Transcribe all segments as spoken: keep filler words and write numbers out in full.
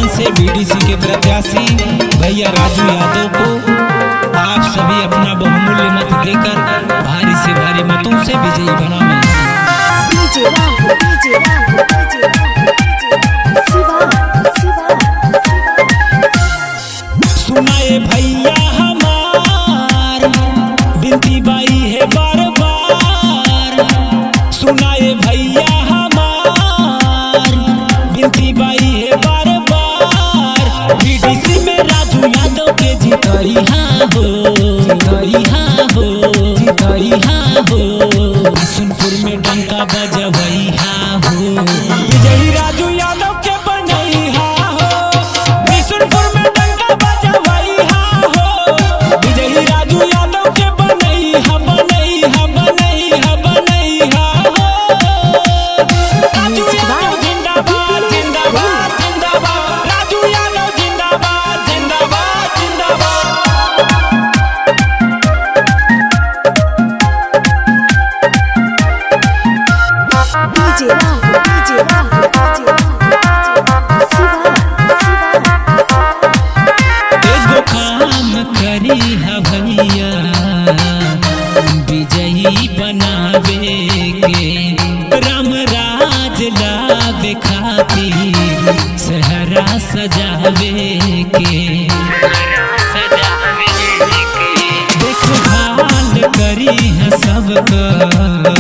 से बीडीसी के प्रत्याशी भैया राजू यादव को आप सभी अपना बहुमूल्य मत देकर भारी से भारी मतों से विजयी बनावें। सुनाए भैया हमार बिनती बाई है बार बार, सुनाए भैया हमार बिनती बाई है बार बार। बीडीसी में राजू यादव के जीतई हाँ हो, जीतई हाँ हो, जीतई हाँ हो। सुनपुर में डंका बजवई हाँ हो, विजयी राजू यादव के बनई हाँ हो। सुनपुर में डंका बजवई हाँ हो, विजयी राजू यादव के बनई हाँ, बनई हाँ, बनई हाँ, बनई हाँ हो। राजू यादव जिंदाबाद जिंदाबाद जिंदाबाद, राजू यादव जिंदाबाद जिंदाबाद जिंदाबाद। एगो काम करी है भैया विजयी बनावे के, राम राज लावे खातिर सहरा सजावे के। देखभाल करी है सबका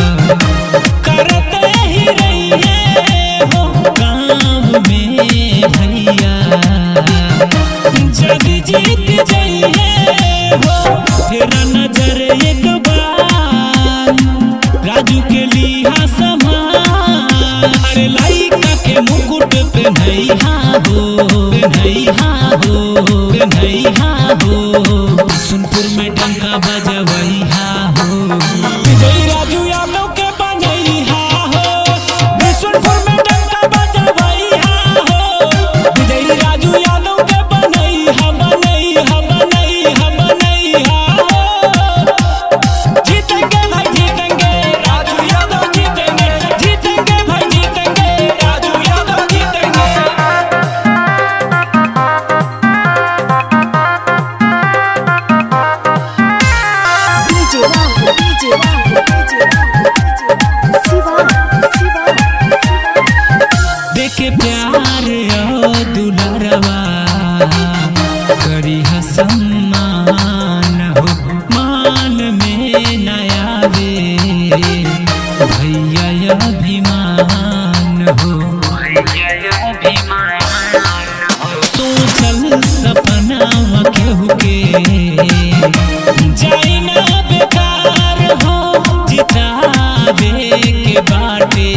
करते ही रहिए हो काम में भैया, जग जीत जाइए हो। फिर नजर एक बार राजू के लिहा समान, अरे लाइका के मुकुट पे नहीं हाँ हो, नहीं हाँ हो, नहीं हाँ हो। सुनपुर में डंका बजवई हाँ हो, विजयी राजू यादव के बनई हाँ हो। सुनपुर में डंका बजवई हाँ हो, विजयी राजू यादव के बनई हाँ, बनई हाँ, बनई हाँ, बनई हाँ हो। जीतेंगे भाई जीतेंगे, राजू यादव जीतेंगे, जीतेंगे भाई जीतेंगे, राजू यादव जीतेंगे। देखे प्यार और दुलारवा करी सम्मान हो, मान में नयावे भैया अभिमान हो। सोचल सपना केहू के जाए ना बेकार हो, जितावे के बाटे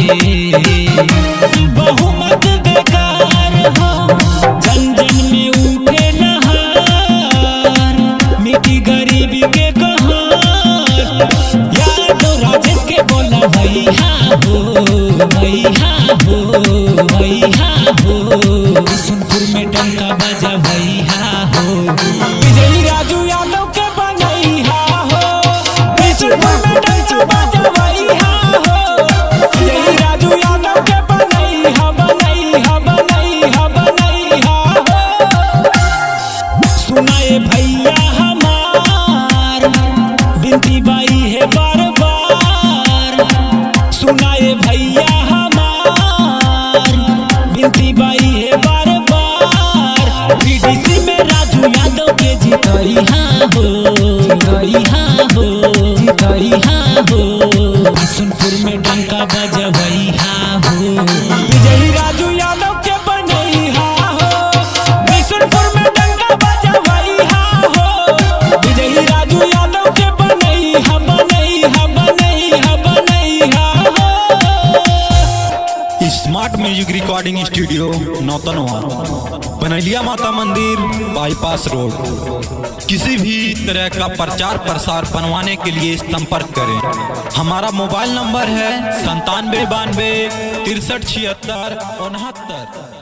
बहुमत बेकार हो। जन जन में उठे नहार, मिट्टी गरीबी के कहार। यादव राजेश के बोला भई हाँ हो, भई हाँ हो, भई हाँ हो। सुनपुर में डंका बजा भई हाँ हो, विजयी राजू यादव के बनई हाँ हो। सुनपुर में डंका बजा भई हाँ हो, विजयी राजू यादव के बनई हाँ, बनई हाँ, बनई हाँ, बनई हाँ हो। सुनाए भैया हमार बिनती बाई है बार बार, सुनाए भैया हमार बिनती बाई है बार बार। बीडीसी में राजू यादव के जीतई हाँ हो, जीतई हाँ हो, जीतई हाँ हो। सुनपुर में डंका बजवई हाँ हो, विजयी राजू यादव के बनई हाँ हो। सुनपुर में डंका बजवई हाँ हो, विजयी राजू यादव के बनई हाँ, बनई हाँ, बनई हाँ, बनई हाँ हो। Smart music recording studio Nautanwa, Banailiya माता मंदिर, बाईपास रोड। किसी भी तरह का प्रचार प्रसार बनवाने के लिए संपर्क करें। हमारा मोबाइल नंबर है संतानवे बानवे तिरसठ छिहत्तर उनहत्तर।